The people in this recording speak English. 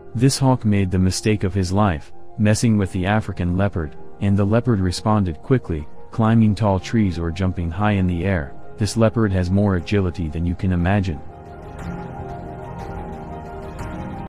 This hawk made the mistake of his life, messing with the African leopard, and the leopard responded quickly, climbing tall trees or jumping high in the air. This leopard has more agility than you can imagine.